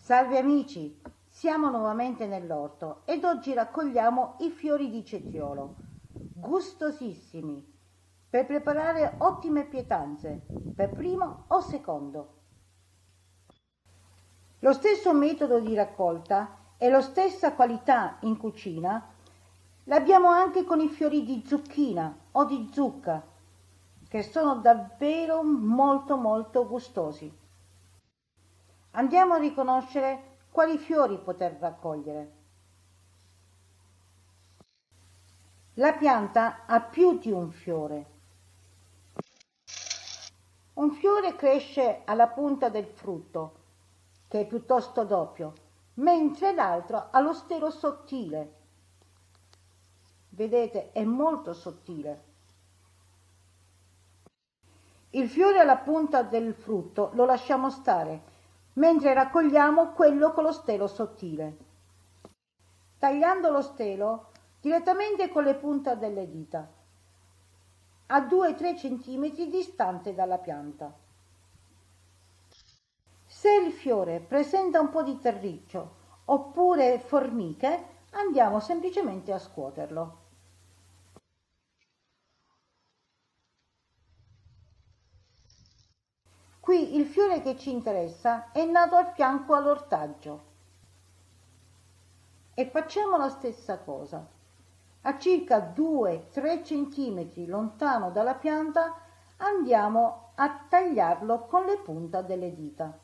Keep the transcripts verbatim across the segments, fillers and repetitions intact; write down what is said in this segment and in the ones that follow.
Salve amici, siamo nuovamente nell'orto ed oggi raccogliamo i fiori di cetriolo, gustosissimi, per preparare ottime pietanze, per primo o secondo. Lo stesso metodo di raccolta e la stessa qualità in cucina l'abbiamo anche con i fiori di zucchina o di zucca, che sono davvero molto molto gustosi. Andiamo a riconoscere quali fiori poter raccogliere. La pianta ha più di un fiore. Un fiore cresce alla punta del frutto, che è piuttosto doppio, mentre l'altro ha lo stelo sottile. Vedete, è molto sottile. Il fiore alla punta del frutto lo lasciamo stare, mentre raccogliamo quello con lo stelo sottile, tagliando lo stelo direttamente con le punte delle dita, a due tre centimetri distante dalla pianta. Se il fiore presenta un po' di terriccio oppure formiche, andiamo semplicemente a scuoterlo. Qui il fiore che ci interessa è nato al fianco all'ortaggio e facciamo la stessa cosa. A circa due tre centimetri lontano dalla pianta andiamo a tagliarlo con le punte delle dita.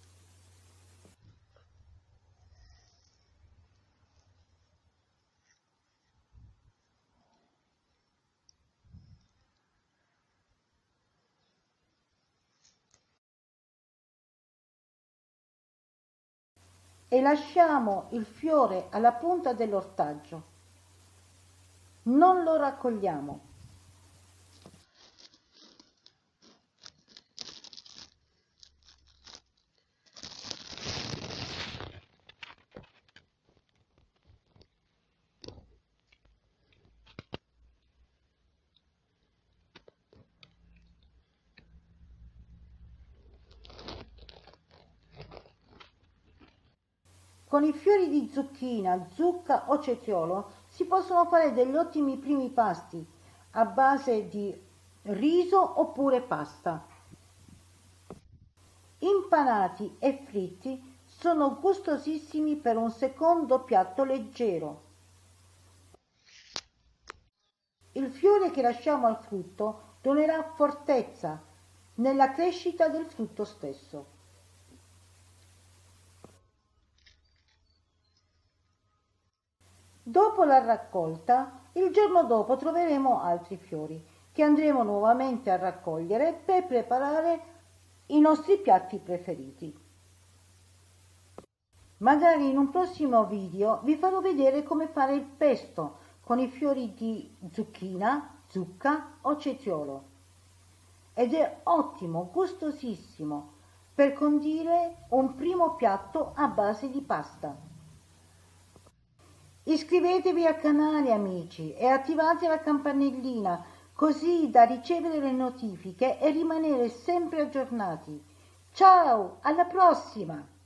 E lasciamo il fiore alla punta dell'ortaggio. Non lo raccogliamo. Con i fiori di zucchina, zucca o cetriolo si possono fare degli ottimi primi pasti a base di riso oppure pasta. Impanati e fritti sono gustosissimi per un secondo piatto leggero. Il fiore che lasciamo al frutto donerà fortezza nella crescita del frutto stesso. Dopo la raccolta, il giorno dopo troveremo altri fiori che andremo nuovamente a raccogliere per preparare i nostri piatti preferiti. Magari in un prossimo video vi farò vedere come fare il pesto con i fiori di zucchina, zucca o cetriolo. Ed è ottimo, gustosissimo per condire un primo piatto a base di pasta. Iscrivetevi al canale amici e attivate la campanellina così da ricevere le notifiche e rimanere sempre aggiornati. Ciao, alla prossima!